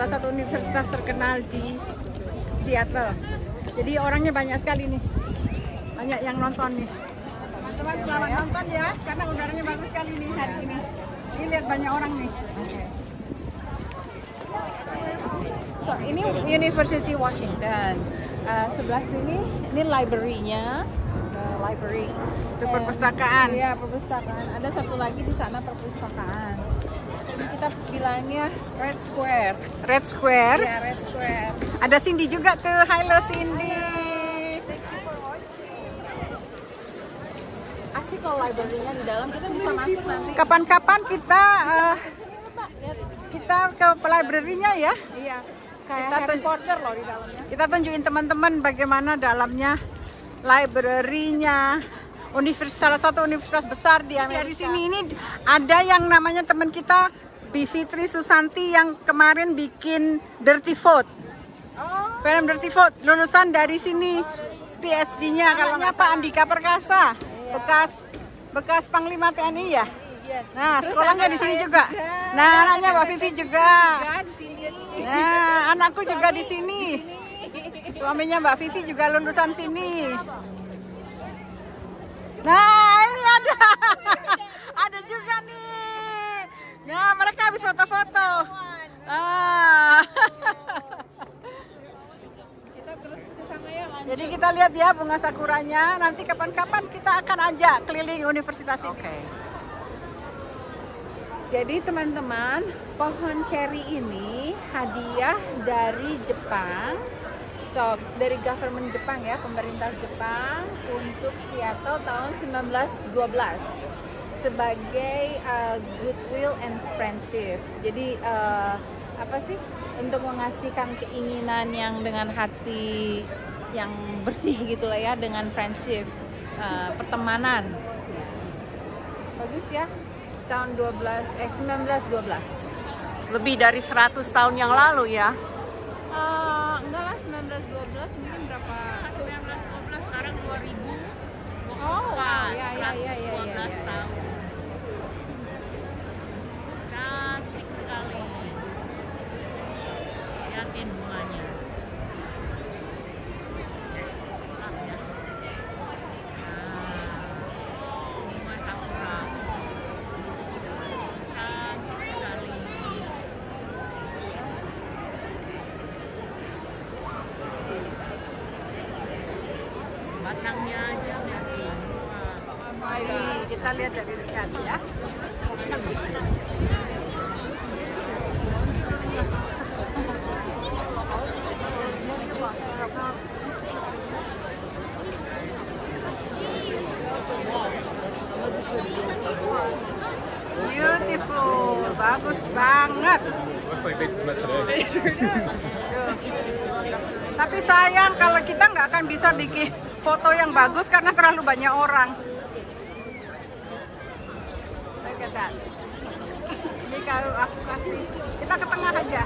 salah satu universitas terkenal di Seattle. Jadi orangnya banyak sekali nih, banyak yang nonton nih. Teman-teman selamat nonton ya, karena udaranya bagus sekali nih hari ini. Ini lihat banyak orang nih. So ini University Washington. Sebelah sini ini library-nya. Library. Itu perpustakaan. Iya, perpustakaan. Ada satu lagi di sana perpustakaan. Ini kita bilangnya Red Square. Red Square? Iya, Red Square. Ada Cindy juga tuh. Halo Cindy. Asik kalau library-nya di dalam, kita bisa masuk nanti. Kapan-kapan kita ke library-nya ya? Iya. Kayak Harry Potter loh di dalamnya. Kita tunjukin teman-teman bagaimana dalamnya library-nya. Salah satu universitas besar di Amerika. Di sini ini ada yang namanya teman kita Bivitri Susanti yang kemarin bikin Dirty Vote. Film Dirty Vote, lulusan dari sini PhD-nya. Kalaunya Pak Andika Perkasa, bekas Panglima TNI ya. Nah, sekolahnya di sini juga. Nah, anaknya Mbak Vivi juga. Nah, anakku juga di sini. Suaminya Mbak Vivi juga lulusan sini. Nah, ini ada juga nih. Nah, mereka habis foto-foto. Kita terus ke sana ya, lanjut. Jadi kita lihat ya bunga sakuranya. Nanti kapan-kapan kita akan ajak keliling universitas ini. Oke. Jadi teman-teman, pohon ceri ini hadiah dari Jepang. So, dari government Jepang ya, pemerintah Jepang untuk Seattle tahun 1912 sebagai goodwill and friendship. Jadi apa sih, untuk mengasihkan keinginan yang dengan hati yang bersih gitulah ya, dengan friendship, pertemanan. Bagus ya, tahun 1912. Lebih dari 100 tahun yang lalu ya. Enggak lah, 1912 mungkin berapa? 1912 sekarang 2024. Oh, wow. Ya, 112 tahun. Cantik sekali. Lihatin bunganya. Bunga sakura. Cantik sekali. Batangnya aja udah semua. Mari kita lihat dari dekat ya. Beautiful, bagus banget. Looks like they just met today. Tapi sayang kalau kita nggak akan bisa bikin foto yang bagus karena terlalu banyak orang. Look at that. Ini kalau aku kasih, kita ke tengah aja.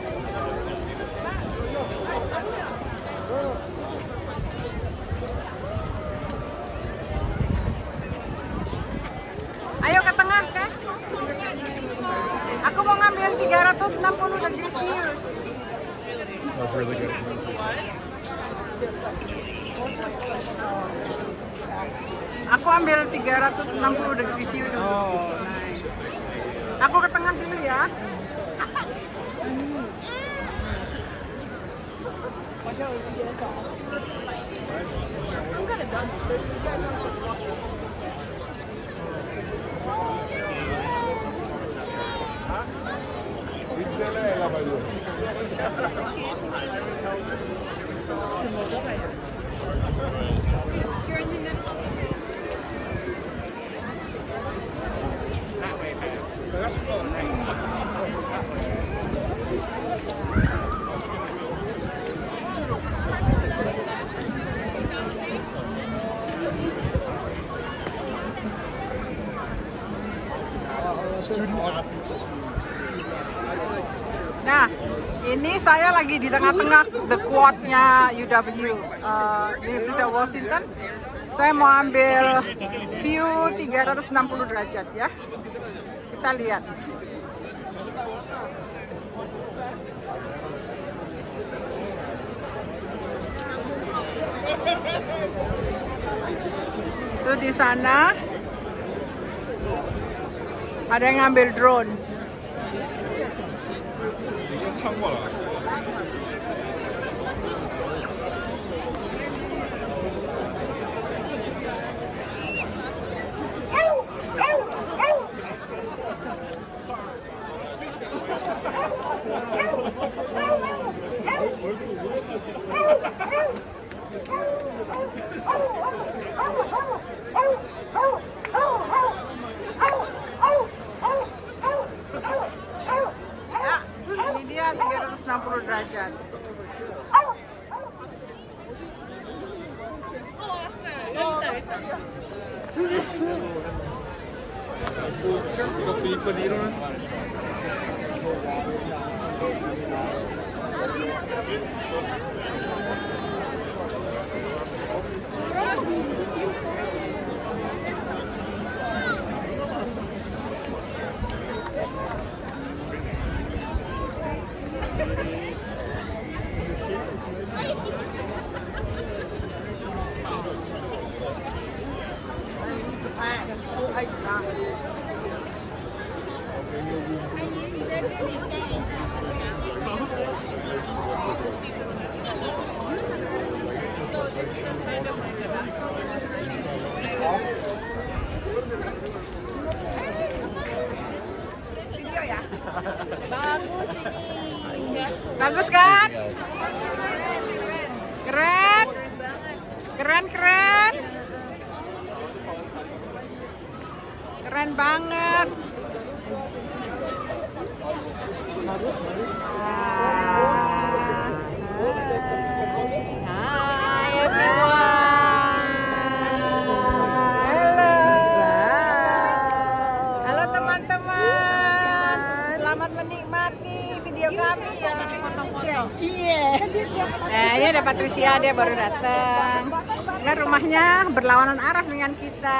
Ayo ke tengah, Kak. Aku mau ngambil 360 degree views. That's really good. Aku ambil 360 degree view dulu. Oh, nice. Aku ke tengah dulu ya. Nah, ini saya lagi di tengah-tengah the quad-nya UW, University of Washington. Saya mau ambil view 360 derajat ya. Kita lihat. Itu di sana ada yang ngambil drone. Ya, ini dia 360 derajat. Ska vi få dit då? Bagus kan? Keren. Keren, keren. Keren banget. Hai everyone. Halo. Halo teman-teman. Selamat menikmati video kami ya. Iya. Nah, ini ada Patricia, dia baru datang. Nah, rumahnya berlawanan arah dengan kita.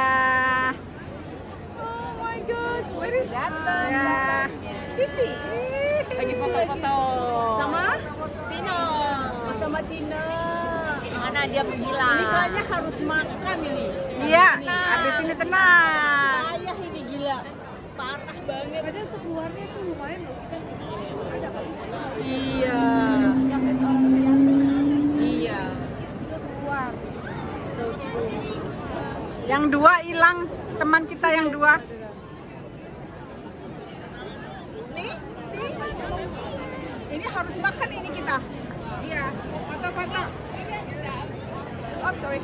Oh my god, where is datang? Ya. Pipi. Lagi foto-foto. Sama Tina. Sama Tina. Mana dia menghilang? Ini kayaknya harus makan ini. Iya, habis ini tenang. Ayah ini gila. Parah banget. Padahal tuh keluarnya tuh lumayan loh. Iya. Iya. Keluar. So true. Yang dua hilang, teman kita yang dua. Ini harus makan ini kita. Iya. Foto-foto. Oh, sorry.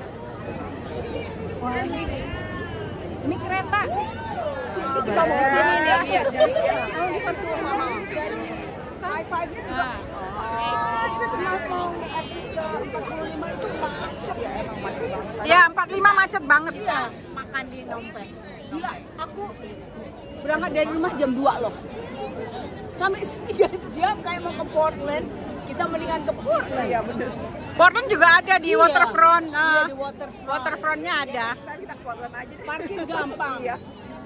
Wah, ini kereta. Ini juga mau sini nih. Iya, jadi. Oh, ini pertuan mahal. Sci-fi-nya juga. Macet banget mau exit ke 45 itu macet ya, emang macet banget. Iya, 45 macet banget. Iya, makan di Nompeng. Gila, aku berangkat dari rumah jam 2 loh. Sampai 3 jam kayak mau ke Portland. Kita mendingan ke Portland. Iya, bener. Portland juga ada di waterfront. Iya, di waterfront. Waterfrontnya ada. Kita ke Portland aja. Parkir gampang. Iya.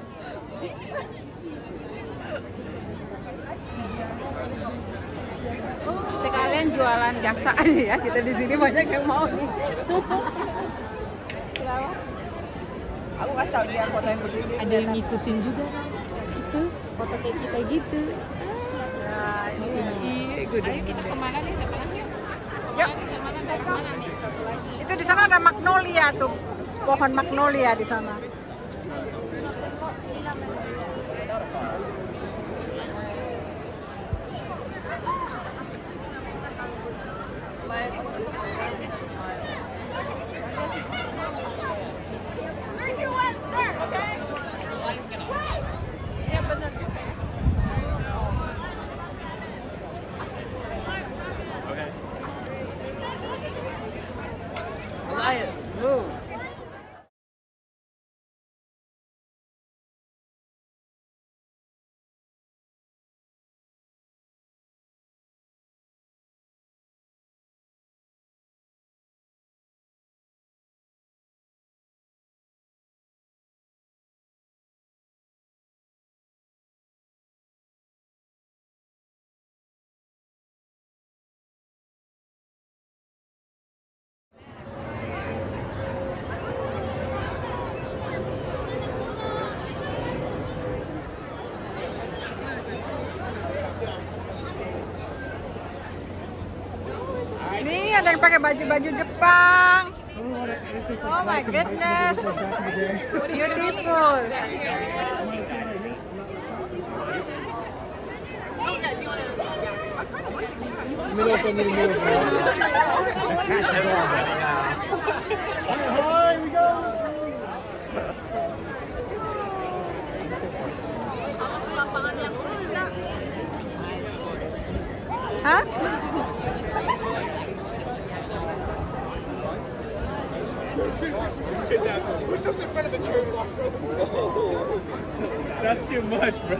Sekalian jualan jasa aja ya, kita di sini banyak yang mau nih. Aku kasih tau dia foto yang begini. Ada yang ngikutin juga kan? Itu foto kayak kita gitu. Nah, ini Ayo kita kemana nih? Datang yuk. Yuk. Kemana dari mana nih? Itu di sana ada magnolia tuh, pohon magnolia di sana. ada yang pakai baju-baju Jepang. Oh my goodness, beautiful. Hah? Push up in front of the train also. That's too much, bro.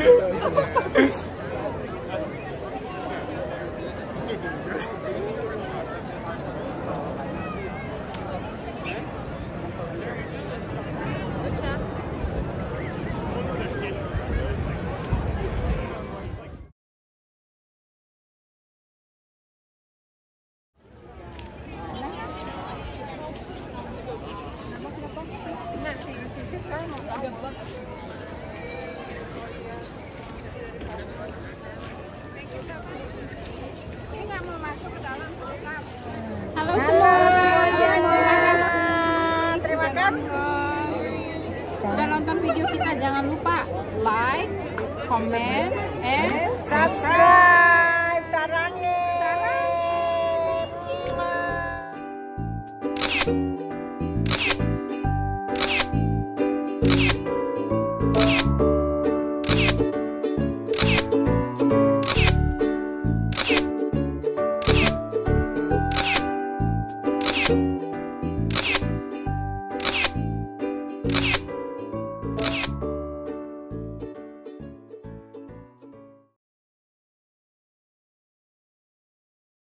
Halo semuanya. Terima kasih. Sudah nonton video kita, jangan lupa like, comment, and Subscribe. Sarangnya. Thank you.